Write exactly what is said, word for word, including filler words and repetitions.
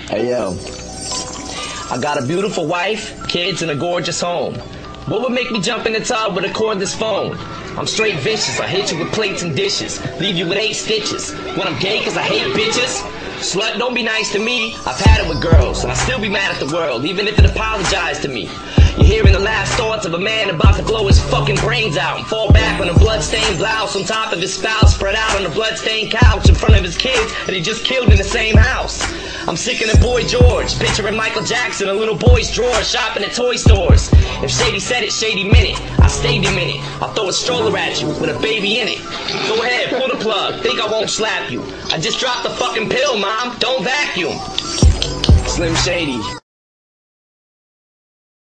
Hey yo, I got a beautiful wife, kids, and a gorgeous home. What would make me jump in the tub with a cordless phone? I'm straight vicious, I hit you with plates and dishes, leave you with eight stitches. When I'm gay cause I hate bitches, slut, don't be nice to me. I've had it with girls, and I still be mad at the world, even if it apologized to me. You're hearing the last thoughts of a man about to blow his fucking brains out and fall back on a bloodstained blouse on top of his spouse, spread out on a bloodstained couch in front of his kids that he just killed in the same house. I'm sick of the Boy George, picturing Michael Jackson in a little boy's drawer, shopping at toy stores. If Shady said it, Shady meant it. I stayed a minute. I'll throw a stroller at you with a baby in it. Go ahead, pull the plug. Think I won't slap you. I just dropped the fucking pill, Mom. Don't vacuum. Slim Shady.